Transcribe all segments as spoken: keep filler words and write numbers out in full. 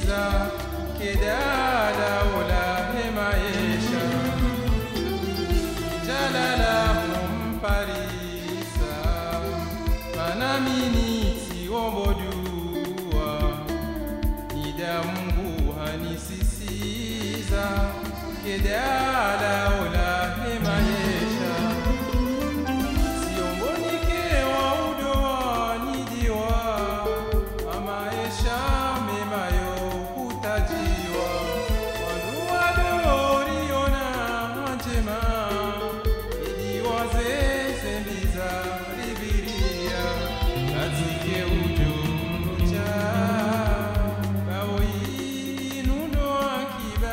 simbiza kedala ola hemaisha jalala mumparisa manaminiti ombodua nida Mungu hanisisiza kedala ola hemaisha siombonike wa udoa nidiwa amaisha memayo utajiwa wanuadoriona njema idiwaze sembiza ribiria atike ujunucha baoi nuno akiba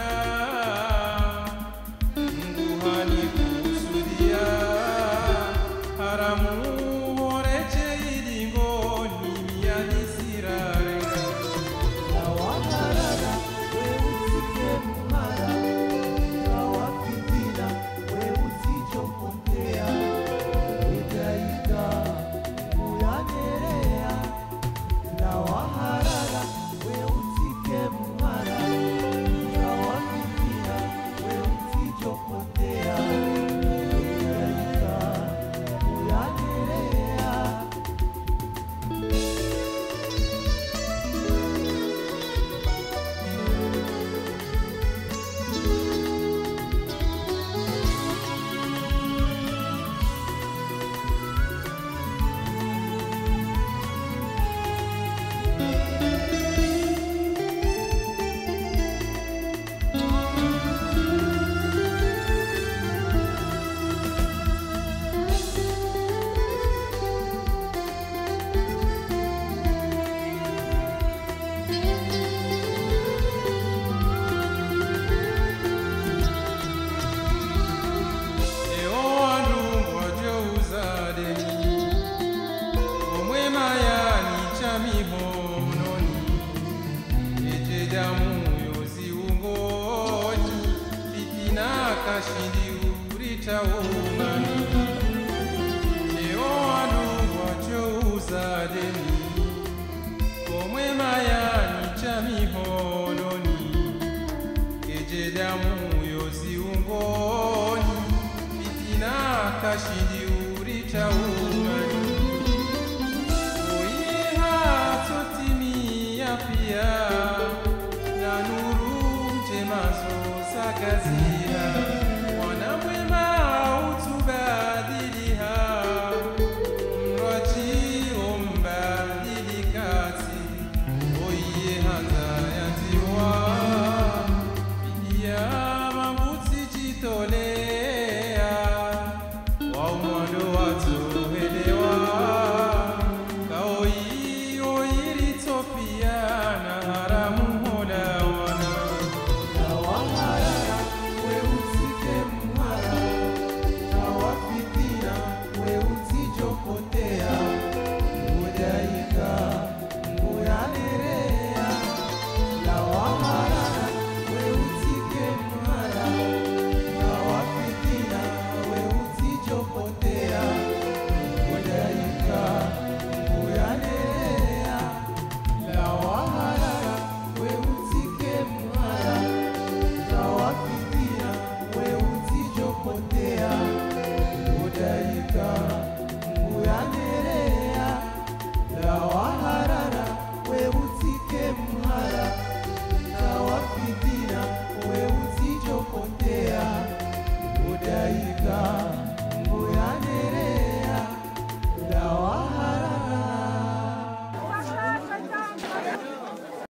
nguhani kusudia haramu oreche idingo nimiani sirarenga na waharara weusike mara na wafitina weusichopotea itaika uyanerea na waharara weusike mara na wafitina weusichopotea itaika uyanerea. Kashindi urita umani Eo adu wacho deni Komwe mayani chami hononi Eje damu yosi ungoni Fitina kashindi urita umani